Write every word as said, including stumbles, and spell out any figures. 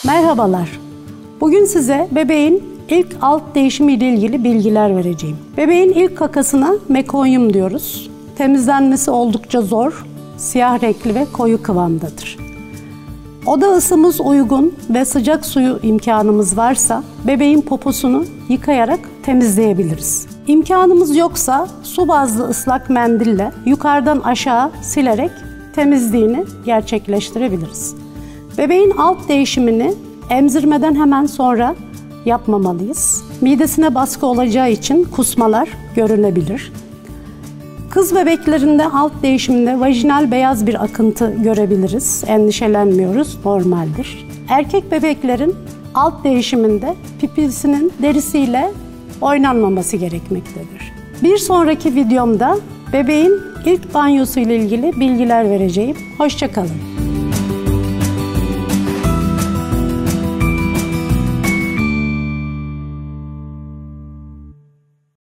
Merhabalar. Bugün size bebeğin ilk alt değişimi ile ilgili bilgiler vereceğim. Bebeğin ilk kakasına mekonyum diyoruz. Temizlenmesi oldukça zor, siyah renkli ve koyu kıvamdadır. Oda ısımız uygun ve sıcak suyu imkanımız varsa bebeğin poposunu yıkayarak temizleyebiliriz. İmkanımız yoksa su bazlı ıslak mendille yukarıdan aşağı silerek temizliğini gerçekleştirebiliriz. Bebeğin alt değişimini emzirmeden hemen sonra yapmamalıyız. Midesine baskı olacağı için kusmalar görülebilir. Kız bebeklerinde alt değişiminde vajinal beyaz bir akıntı görebiliriz. Endişelenmiyoruz, normaldir. Erkek bebeklerin alt değişiminde pipisinin derisiyle oynanmaması gerekmektedir. Bir sonraki videomda bebeğin ilk banyosu ile ilgili bilgiler vereceğim. Hoşça kalın.